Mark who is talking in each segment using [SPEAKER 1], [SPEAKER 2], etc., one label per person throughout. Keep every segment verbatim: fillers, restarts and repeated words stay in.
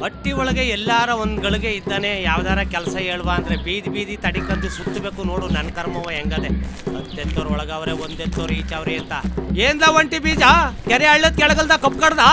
[SPEAKER 1] ಹಟ್ಟಿ ಒಳಗೆ ಎಲ್ಲಾರ ಒಂದ್ ಗಳಿಗೆ ಇದ್ದಾನೆ, ಯಾವ್ದಾರ ಕೆಲಸ ಹೇಳ್ವಾ ಅಂದ್ರೆ ಬೀದಿ ಬೀದಿ ತಡಿಕಂದು ಸುತ್ತಬೇಕು. ನೋಡು ನನ್ನ ಕರ್ಮವ ಹೆಂಗದೆ. ಹತ್ತೆತ್ತೋರ್ ಒಳಗವ್ರೆ, ಒಂದೆತ್ತೋರ್ ಈಚವ್ರಿ ಅಂತ. ಏನ್ದ ಒಂಟಿ ಬೀಜ ಕೆರೆ ಹಳ್ಳದ ಕೆಳಗಲ್ದ ಕಪ್ ಕಡ್ದ?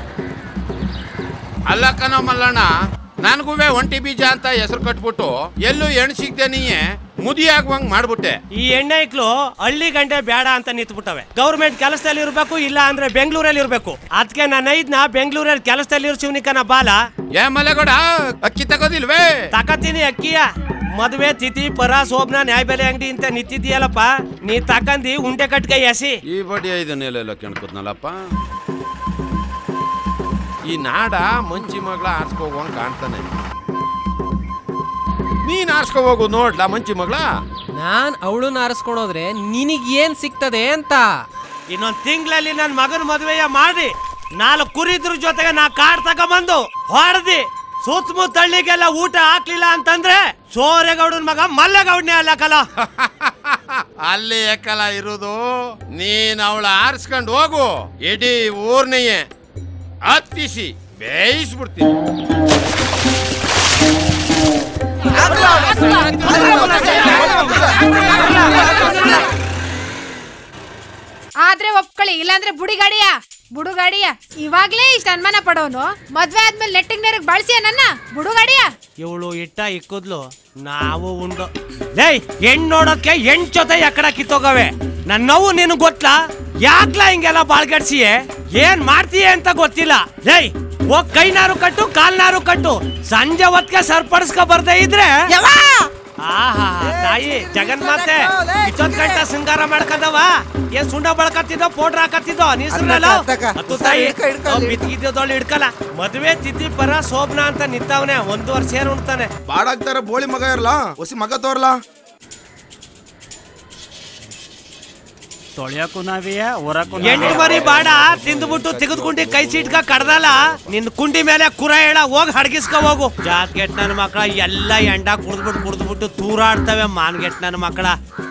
[SPEAKER 2] ಅಲ್ಲ ಕಣೋ ಮಲ್ಲಣ್ಣ, ನನ್ಗುವೆ ಒಂಟಿ ಬೀಜ ಅಂತ ಹೆಸರು ಕಟ್ಬಿಟ್ಟು ಎಲ್ಲೂ ಎಣ್ಣೆ ಸಿಗ್ದೆ ನೀಯೇ ಮುದಿ ಆಗುವಂಗ್ ಮಾಡ್ಬಿಟ್ಟೆ.
[SPEAKER 1] ಈ ಎಣ್ಣೆ ಇಕ್ಲು ಹಳ್ಳಿ ಗಂಟೆ ಬೇಡ ಅಂತ ನಿಂತ್ಬಿಟ್ಟವೆ. ಗೌರ್ಮೆಂಟ್ ಕೆಲಸದಲ್ಲಿ ಇರ್ಬೇಕು, ಇಲ್ಲ ಅಂದ್ರೆ ಬೆಂಗಳೂರಲ್ಲಿ ಇರ್ಬೇಕು. ಅದಕ್ಕೆ ನಾನು ಐದ್ನ ಬೆಂಗಳೂರಲ್ಲಿ ಕೆಲಸದಲ್ಲಿ ಇರೋ ಶಿವನಿಕನ ಬಾಲ.
[SPEAKER 2] ಏ ಮಲೆಗೌಡ, ಅಕ್ಕಿ ತಗೋದಿಲ್ವೇ?
[SPEAKER 1] ತಕತೀನಿ ಅಕ್ಕಿಯ. ಮದುವೆ ತಿಥಿ ಪರ ಶೋಭನಾ ನ್ಯಾಯ ಬೆಲೆ ಅಂಗಡಿ ಅಂತ ನಿಂತಿದ್ದೀಯಲ್ಲಪ್ಪ, ನೀ ತಕಂದಿ ಉಂಡೆ ಕಟ್ಕೈ ಎಸಿ. ಈ
[SPEAKER 2] ಬಡಿ ಐದನ್ನೆಲ್ಲ ಕೆಣ್ಕುದ್ನಲ್ಲಪ್ಪ. ಈ ನಾಡ ಮಂಚಿ ಮಗಳ ಆರ್ಸ್ಕೋಗುವಂಗ್ ಕಾಣ್ತಾನೆ. ನೀನ್ ಆರ್ಸ್ಕೊ ಹೋಗು ನೋಡ್ಲಾ ಮಂಚಿ ಮಗಳ.
[SPEAKER 3] ನಾನ್ ಅವಳನ್ನ ಆರಿಸ್ಕೊಂಡೋದ್ರೆ ನಿನಗ್ ಏನ್ ಸಿಗ್ತದೆ ಅಂತ.
[SPEAKER 1] ಇನ್ನೊಂದ್ ತಿಂಗಳಲ್ಲಿ ನನ್ ಮಗನ ಮದುವೆಯ ಮಾಡಿ ನಾಲ್ಕು ಕುರಿದ್ರ ಜೊತೆಗೆ ನಾ ಕಾಡ್ ತಗೊಂಬಂದು ಹೊಡೆದಿ ಸುತ್ತಮುತ್ತ ಹಳ್ಳಿಗೆಲ್ಲ ಊಟ ಹಾಕ್ಲಿಲ್ಲ ಅಂತಂದ್ರೆ ಸೋರೇಗೌಡನ್ ಮಗ ಮಲ್ಲೇಗೌಡನೇ ಅಲ್ಲ ಕಲ.
[SPEAKER 2] ಅಲ್ಲಿ ಯಾಕಲ ಇರುದು? ನೀನ್ ಅವಳ ಆರಿಸ್ಕೊಂಡು ಹೋಗು, ಇಡೀ ಊರ್ನೆಯೇ ಹತ್ತಿಸಿ ಬೇಯಿಸ್ಬಿಡ್ತೀನಿ.
[SPEAKER 4] ಆದ್ರೆ ಒಪ್ಕೊಳ್ಳಿ, ಇಲ್ಲಾಂದ್ರೆ ಬುಡಿಗಾಡಿಯ ಬುಡುಗಾಡಿಯ. ಇವಾಗ್ಲೇ ಇಷ್ಟ ಅನುಮಾನ ಪಡೋನು ಮದ್ವೆ ಆದ್ಮೇಲೆ ನೆಟ್ಟಿಗ್ ನೇರಗ್ ಬಳಸಿಯ ನನ್ನ ಬುಡುಗಾಡಿಯ.
[SPEAKER 1] ಇವಳು ಇಟ್ಟ ಇಕ್ಕದ್ಲು, ನಾವು ಉಂಡು. ಲೇ ಹೆಣ್ ನೋಡೋದ್ಕೆ ಹೆಣ್ ಜೊತೆ ಎಕ್ಕಡ ಕಿತ್ತೋಗವೆ. ನನ್ನ ನೋವು ನಿನಗ್ ಗೊತ್ತಾ? ಯಾಕ್ಲಾ ಹಿಂಗೆಲ್ಲ ಬಾಳ್ಗಡ್ಸಿಯೇ? ಏನ್ ಮಾಡ್ತೀಯ ಅಂತ ಗೊತ್ತಿಲ್ಲ. ಲೇ ಹೋಗ್ ಕೈನಾರು ಕಟ್ಟು ಕಾಲ್ನಾರು ಕಟ್ಟು, ಸಂಜೆ ಹೊತ್ಗೆ ಸರಿಪಡಿಸ್ಕೊ ಬರ್ದೇ ಇದ್ರೆ. ಆಹಾ ತಾಯಿ ಜಗನ್ಮಾತೆ ಇಷ್ಟೊಂದ್ ಗಂಟ ಶೃಂಗಾರ ಮಾಡ್ಕದವ. ಏನ್ ಸುಂಡ ಬಳಕತ್ತಿದ್ದೋ ಪೌಡ್ರ್ ಹಾಕತ್ತಿದ್ದೋ ನೀಸಲ್ಲ ಹತ್ತು ತಾಯಿ ಬಿತ್ತಿದ್ದೋಳು ಹಿಡ್ಕಲ್ಲ. ಮದುವೆ ತಿಥಿ ಪರ ಶೋಭನಾ ಅಂತ ನಿಂತವನೆ, ಒಂದು ವರ್ಷ ಏನ್ ಉಣ್ತಾನೆ.
[SPEAKER 5] ಬಾಡಾಗ್ತಾರ ಬೋಳಿ ಮಗ ಇರಲ್ಲ, ಹೊಸಿ ಮಗ ತೋರ್ಲಾ.
[SPEAKER 1] ತೊಳೆಯಕ್ಕೂ ನಾವಿಯ ಹೊರಕ್ಕೂ ಎಂಟು ಮರಿ ಬಾಡ ತಿಂದ್ಬಿಟ್ಟು ತೆಗೆದ್ಕೊಂಡಿ ಕೈ ಸೀಟ್ಕ ಕಡ್ದಲ್ಲ. ನಿನ್ ಕುಂಡಿ ಮೇಲೆ ಕುರ ಹೇಳ ಹೋಗಿ ಹಡ್ಗಿಸ್ಕೊ ಹೋಗು. ಜಾತ್ಗೆಟ್ ನನ್ನ ಮಕ್ಕಳ ಎಲ್ಲ ಎಂಡ ಕುಡ್ದ್ಬಿಟ್ಟು ಕುಡ್ದ್ಬಿಟ್ಟು ತೂರಾಡ್ತವೆ ಮಾನ್ಗೆಟ್ ನನ್ನ ಮಕ್ಕಳ.